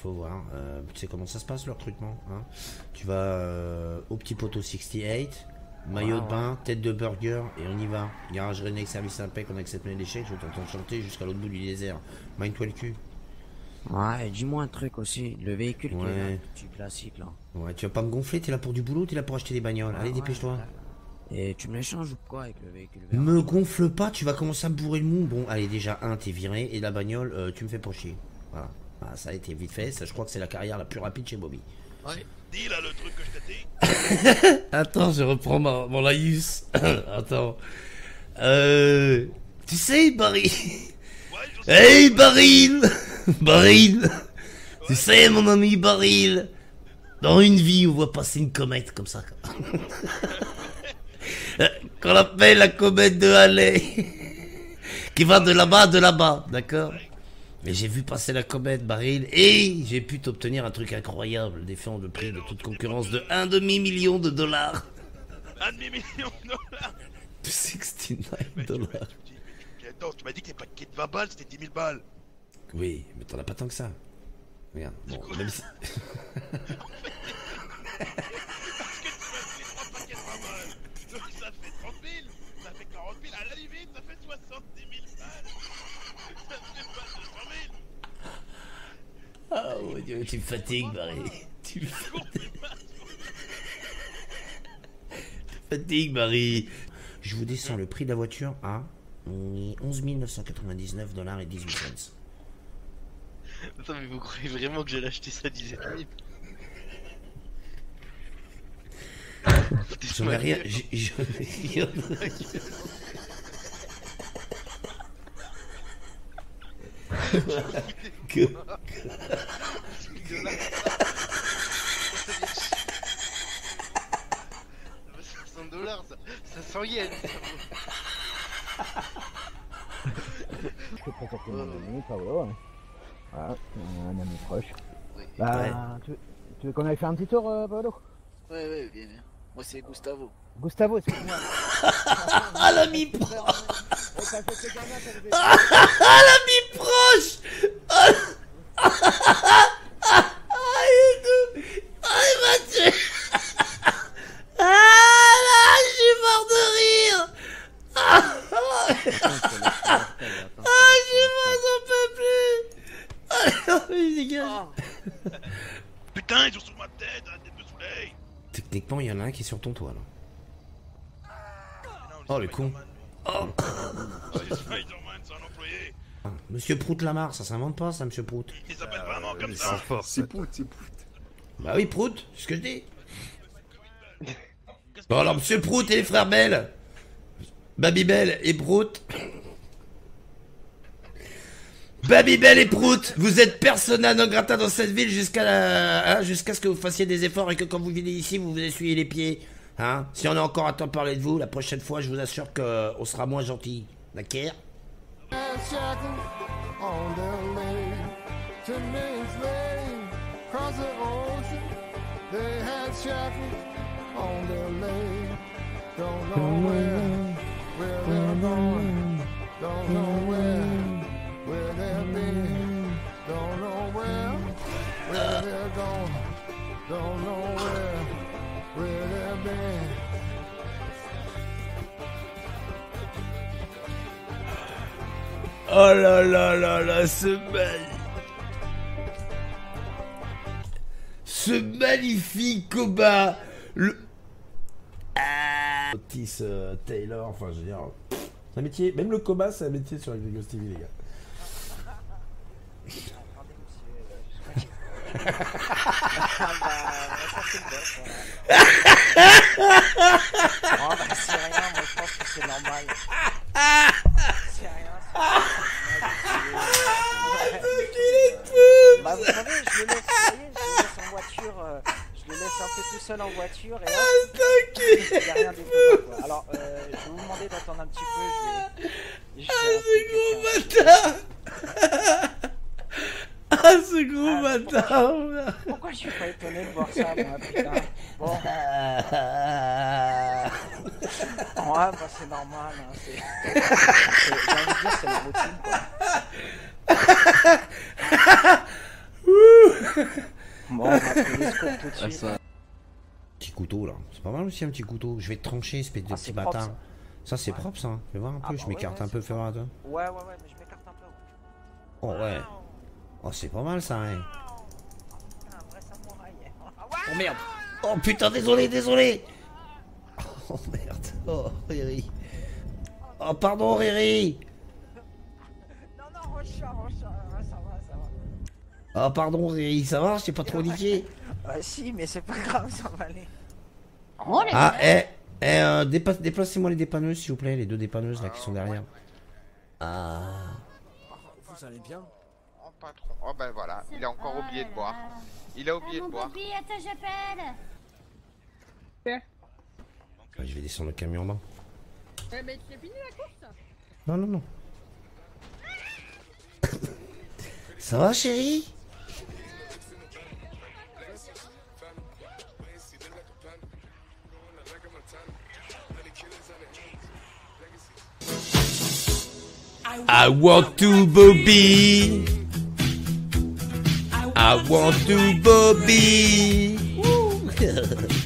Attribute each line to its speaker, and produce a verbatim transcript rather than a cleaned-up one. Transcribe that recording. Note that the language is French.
Speaker 1: faut voir. Euh, tu sais comment ça se passe le recrutement, hein. Tu vas euh, au petit poteau soixante-huit, maillot
Speaker 2: Ah,
Speaker 1: de bain, tête de burger, et on y va. Garage René, service impec, on accepte mes déchets, je t'entends chanter jusqu'à l'autre bout du désert. Mind-toi le cul.
Speaker 2: Ouais, dis-moi un truc aussi, le véhicule qui est là,
Speaker 1: Ouais.
Speaker 2: le petit classique là.
Speaker 1: Ouais, tu vas pas me gonfler, t'es là pour du boulot, t'es là pour acheter des bagnoles.
Speaker 2: Ouais,
Speaker 1: Allez,
Speaker 2: ouais,
Speaker 1: dépêche-toi.
Speaker 2: ouais. Et tu me l'échanges ou quoi avec le véhicule vert?
Speaker 1: Me gonfle pas, tu vas commencer à me bourrer le mou. Bon, allez, déjà, un, t'es viré, et la bagnole, euh, tu me fais pas chier. Voilà. Ah, ça a été vite fait, ça, je crois que c'est la carrière la plus rapide chez Bobby.
Speaker 3: Ouais, dis là le truc que je t'ai dit.
Speaker 1: Attends, je reprends ma, mon laïus. Attends. Euh. Tu sais, Barry.
Speaker 3: Ouais, je sais.
Speaker 1: Hey, Baril Baril Tu sais, mon ami Baril, dans une vie, on voit passer une comète comme ça. Qu'on appelle la comète de Halley. Qui va de là-bas, de là-bas, d'accord? Mais j'ai vu passer la comète, Baril, et j'ai pu t'obtenir un truc incroyable, défiant le prix de toute concurrence de un demi-million de dollars.
Speaker 3: Un demi-million de dollars.
Speaker 1: soixante-neuf dollars.
Speaker 3: Tu, tu, attends, tu m'as dit que tes paquets de vingt balles c'était dix mille balles.
Speaker 1: Oui, mais t'en as pas tant que ça. Regarde, bon, même si...
Speaker 3: Parce que tu m'as fait trois paquets de vingt balles. Donc ça fait trente mille. Ça fait quarante mille. À la limite, ça fait soixante-dix mille balles. Ça fait pas deux cent mille.
Speaker 1: Oh mon Dieu, tu me fatigues, Barry. Tu me fatigues, Barry. Je vous descends le prix de la voiture à onze mille neuf cent quatre-vingt-dix-neuf dollars et dix-huit cents.
Speaker 4: Attends, mais vous croyez vraiment que j'allais acheter ça dix-sept mille?
Speaker 1: J'en ai rien. J'en ai rien. Que...
Speaker 4: cinq cents dollars, ça, ça sent yens.
Speaker 5: Je te présente mon ami, Paolo. Hein. Voilà, un ami proche.
Speaker 4: Oui.
Speaker 5: Bah,
Speaker 1: Ouais.
Speaker 5: tu, tu veux qu'on aille faire un petit tour, euh, Paolo?
Speaker 4: Ouais, ouais, bien, bien. Moi, c'est Gustavo.
Speaker 5: Gustavo, excuse-moi.
Speaker 1: Ah, l'ami proche.
Speaker 5: Ouais, t'as fait ces gamins, t'as levé.
Speaker 1: Ah, l'ami proche. Ah, ah, il est doux. Ah, il m'a tué. Ah, là, je suis mort de rire. Ah, ah, je m'en j'en peux plus. Ah, mais dégage.
Speaker 4: Oh.
Speaker 3: Putain, ils sont sur ma tête, arrêtez de me saouler.
Speaker 1: Techniquement, il y en a un qui est sur ton toit, là.
Speaker 3: Non,
Speaker 1: Oh, le con. Oh.
Speaker 3: Oh, les Spider-Man, c'est un employé.
Speaker 1: Ah, Monsieur Prout Lamar, ça s'invente pas, ça, Monsieur Prout.
Speaker 3: Il s'appelle vraiment comme ça.
Speaker 6: C'est Prout, c'est Prout.
Speaker 1: Bah oui, Prout, c'est ce que je dis. Bon, alors, Monsieur Prout et les frères Bell. Babybel et Prout. Babybel et Prout, vous êtes persona non grata dans cette ville jusqu'à la... hein, jusqu'à ce que vous fassiez des efforts et que quand vous venez ici, vous vous essuyez les pieds. Hein? Si on a encore à temps parler de vous, la prochaine fois, je vous assure qu'on sera moins gentil. D'accord? Oh là là là là, ce mal... Ce magnifique combat, le... Ah, Otis euh, Taylor, enfin je veux dire... C'est un métier, même le combat c'est un métier sur Grégos T V, les gars.
Speaker 2: Oh bah c'est rien, moi je pense que c'est normal. C'est rien, c'est... Bah vous savez, je le laisse, vous voyez, je le laisse en voiture, euh, je le laisse un peu tout seul en voiture et là, il n'y a rien d'étonnant quoi. Alors, euh, je vais vous demander d'attendre un petit peu, je vais... Je vais
Speaker 1: Ah, ce gros bâtard. Ah, ce gros bâtard.
Speaker 2: Pourquoi je suis pas étonné de voir ça, moi, putain. Bon. Ouais, bah c'est normal, hein, c'est... c'est- J'ai envie de dire, c'est la routine, quoi. tout de
Speaker 4: Ah,
Speaker 2: suite.
Speaker 4: ça.
Speaker 1: Petit couteau là, c'est pas mal aussi un petit couteau. Je vais te trancher, espèce de
Speaker 2: Ah,
Speaker 1: petit
Speaker 2: c'est propre,
Speaker 1: bâtard. Ça, c'est
Speaker 2: Ouais.
Speaker 1: propre ça. Fais voir un
Speaker 2: Ah,
Speaker 1: peu,
Speaker 2: bah
Speaker 1: je m'écarte
Speaker 2: ouais, ouais,
Speaker 1: un peu,
Speaker 2: c'est
Speaker 1: fais voir toi.
Speaker 2: Ouais, ouais, ouais, mais je m'écarte un peu.
Speaker 1: Oh
Speaker 2: Ouais.
Speaker 1: ouais. Oh, c'est pas mal ça, hein.
Speaker 2: Un vrai samouraï.
Speaker 1: Oh merde. Oh putain, désolé, désolé. Oh merde. Oh Riri. Oh pardon Riri.
Speaker 2: Non, non, Rocha, Rocha, ça va, ça va.
Speaker 1: Oh pardon Riri, ça va, je t'ai pas trop niqué.
Speaker 2: Ah si, mais c'est pas grave, ça va aller.
Speaker 6: Oh, les
Speaker 1: Ah, eh, eh, euh, dépa- déplacez-moi les dépanneuses s'il vous plaît, les deux dépanneuses là qui sont derrière. Ah.
Speaker 7: Vous allez bien?
Speaker 8: Oh patron, oh ben voilà, il a encore oublié de boire. Il a oublié de boire.
Speaker 6: Bobby, attends, j'appelle.
Speaker 1: Ouais, je vais descendre le camion en bas.
Speaker 9: Eh mais tu as fini la course?
Speaker 1: Non, non, non. Ça va chérie? I want to Bobby. I want to Bobby. Woo.